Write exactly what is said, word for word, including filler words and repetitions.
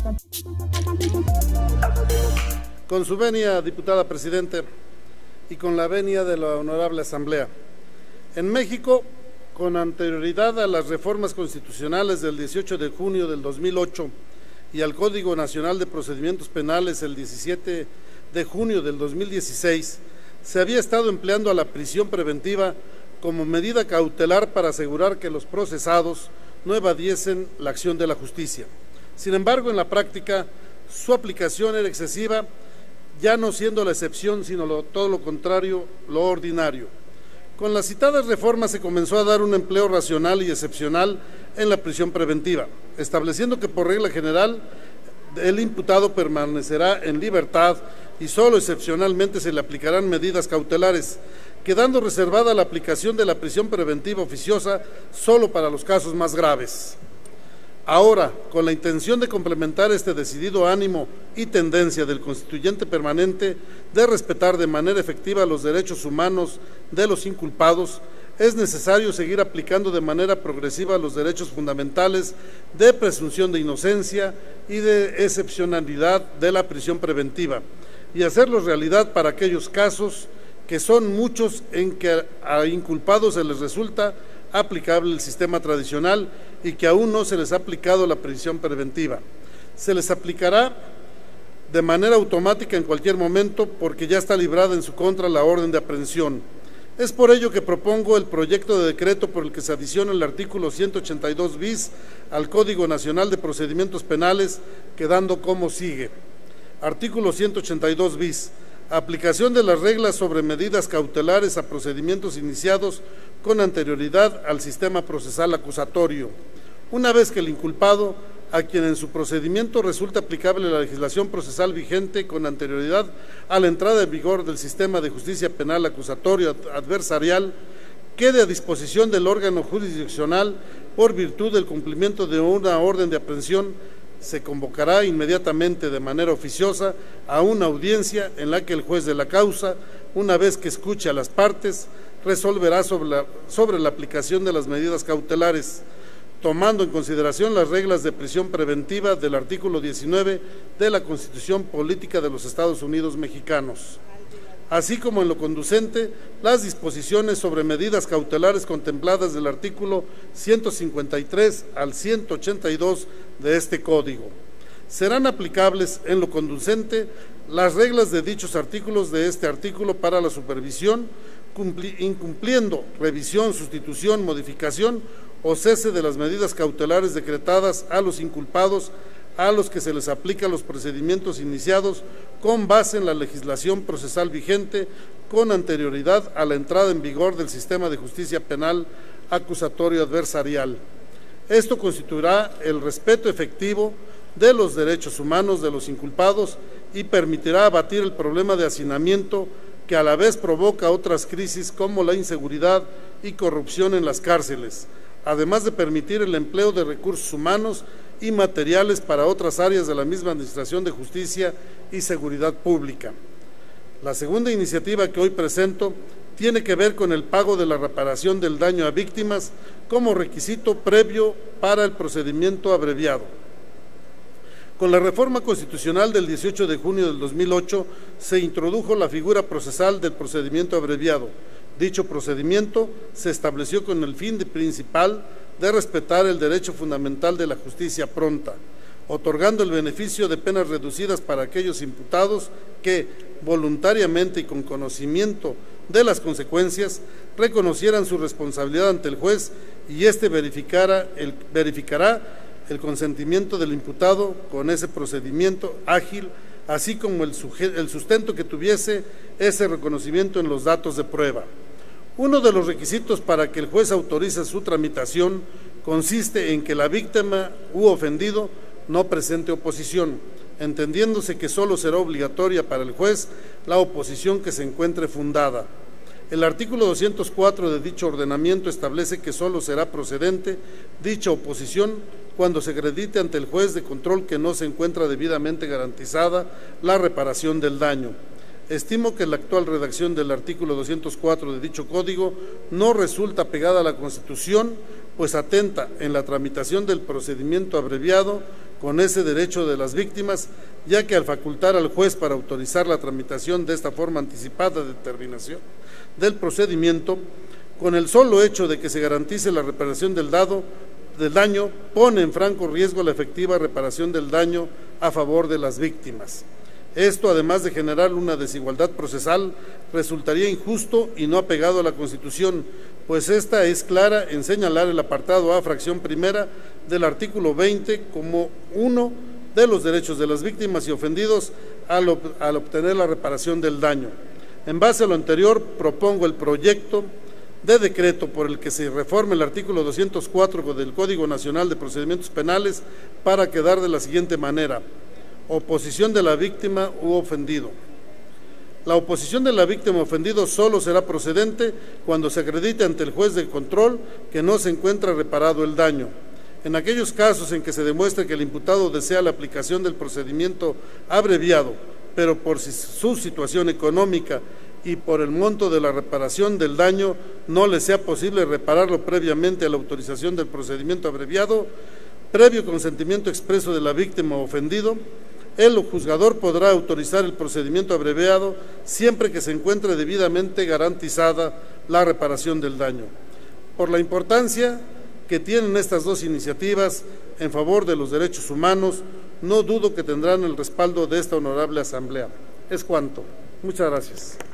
Con su venia, diputada Presidente, y con la venia de la Honorable Asamblea. En México, con anterioridad a las reformas constitucionales del dieciocho de junio del dos mil ocho y al Código Nacional de Procedimientos Penales el diecisiete de junio del dos mil dieciséis, se había estado empleando a la prisión preventiva como medida cautelar para asegurar que los procesados no evadiesen la acción de la justicia. Sin embargo, en la práctica, su aplicación era excesiva, ya no siendo la excepción, sino lo, todo lo contrario, lo ordinario. Con las citadas reformas se comenzó a dar un empleo racional y excepcional en la prisión preventiva, estableciendo que por regla general el imputado permanecerá en libertad y solo excepcionalmente se le aplicarán medidas cautelares, quedando reservada la aplicación de la prisión preventiva oficiosa solo para los casos más graves. Ahora, con la intención de complementar este decidido ánimo y tendencia del constituyente permanente de respetar de manera efectiva los derechos humanos de los inculpados, es necesario seguir aplicando de manera progresiva los derechos fundamentales de presunción de inocencia y de excepcionalidad de la prisión preventiva y hacerlos realidad para aquellos casos que son muchos en que a inculpados se les resulta aplicable el sistema tradicional y que aún no se les ha aplicado la prisión preventiva. Se les aplicará de manera automática en cualquier momento porque ya está librada en su contra la orden de aprehensión. Es por ello que propongo el proyecto de decreto por el que se adiciona el artículo ciento ochenta y dos bis al Código Nacional de Procedimientos Penales, quedando como sigue. Artículo ciento ochenta y dos bis. Aplicación de las reglas sobre medidas cautelares a procedimientos iniciados con anterioridad al sistema procesal acusatorio. Una vez que el inculpado, a quien en su procedimiento resulta aplicable la legislación procesal vigente con anterioridad a la entrada en vigor del sistema de justicia penal acusatorio adversarial, quede a disposición del órgano jurisdiccional por virtud del cumplimiento de una orden de aprehensión, se convocará inmediatamente de manera oficiosa a una audiencia en la que el juez de la causa, una vez que escuche a las partes, resolverá sobre la, sobre la aplicación de las medidas cautelares, tomando en consideración las reglas de prisión preventiva del artículo diecinueve de la Constitución Política de los Estados Unidos Mexicanos, así como en lo conducente las disposiciones sobre medidas cautelares contempladas del artículo ciento cincuenta y tres al ciento ochenta y dos de este Código. Serán aplicables en lo conducente las reglas de dichos artículos de este artículo para la supervisión, incumpliendo revisión, sustitución, modificación o cese de las medidas cautelares decretadas a los inculpados a los que se les aplican los procedimientos iniciados con base en la legislación procesal vigente con anterioridad a la entrada en vigor del sistema de justicia penal acusatorio adversarial. Esto constituirá el respeto efectivo de los derechos humanos de los inculpados y permitirá abatir el problema de hacinamiento que a la vez provoca otras crisis como la inseguridad y corrupción en las cárceles, además de permitir el empleo de recursos humanos y materiales para otras áreas de la misma Administración de Justicia y Seguridad Pública. La segunda iniciativa que hoy presento tiene que ver con el pago de la reparación del daño a víctimas como requisito previo para el procedimiento abreviado. Con la reforma constitucional del dieciocho de junio del dos mil ocho se introdujo la figura procesal del procedimiento abreviado. Dicho procedimiento se estableció con el fin de principal de respetar el derecho fundamental de la justicia pronta, otorgando el beneficio de penas reducidas para aquellos imputados que, voluntariamente y con conocimiento de las consecuencias, reconocieran su responsabilidad ante el juez y éste verificara el, verificará el consentimiento del imputado con ese procedimiento ágil, así como el, el sustento que tuviese ese reconocimiento en los datos de prueba. Uno de los requisitos para que el juez autorice su tramitación consiste en que la víctima u ofendido no presente oposición, entendiéndose que solo será obligatoria para el juez la oposición que se encuentre fundada. El artículo doscientos cuatro de dicho ordenamiento establece que solo será procedente dicha oposición cuando se acredite ante el juez de control que no se encuentra debidamente garantizada la reparación del daño. Estimo que la actual redacción del artículo doscientos cuatro de dicho código no resulta pegada a la Constitución, pues atenta en la tramitación del procedimiento abreviado con ese derecho de las víctimas, ya que al facultar al juez para autorizar la tramitación de esta forma anticipada de determinación del procedimiento, con el solo hecho de que se garantice la reparación del, dado, del daño, pone en franco riesgo la efectiva reparación del daño a favor de las víctimas. Esto, además de generar una desigualdad procesal, resultaría injusto y no apegado a la Constitución, pues esta es clara en señalar el apartado A, fracción primera del artículo veinte como uno de los derechos de las víctimas y ofendidos al, ob al obtener la reparación del daño. En base a lo anterior, propongo el proyecto de decreto por el que se reforme el artículo doscientos cuatro del Código Nacional de Procedimientos Penales para quedar de la siguiente manera: oposición de la víctima u ofendido. La oposición de la víctima ofendido solo será procedente cuando se acredite ante el juez de control que no se encuentra reparado el daño. En aquellos casos en que se demuestre que el imputado desea la aplicación del procedimiento abreviado, pero por su situación económica y por el monto de la reparación del daño no le sea posible repararlo previamente a la autorización del procedimiento abreviado, previo consentimiento expreso de la víctima ofendido, el juzgador podrá autorizar el procedimiento abreviado siempre que se encuentre debidamente garantizada la reparación del daño. Por la importancia que tienen estas dos iniciativas en favor de los derechos humanos, no dudo que tendrán el respaldo de esta honorable Asamblea. Es cuanto. Muchas gracias.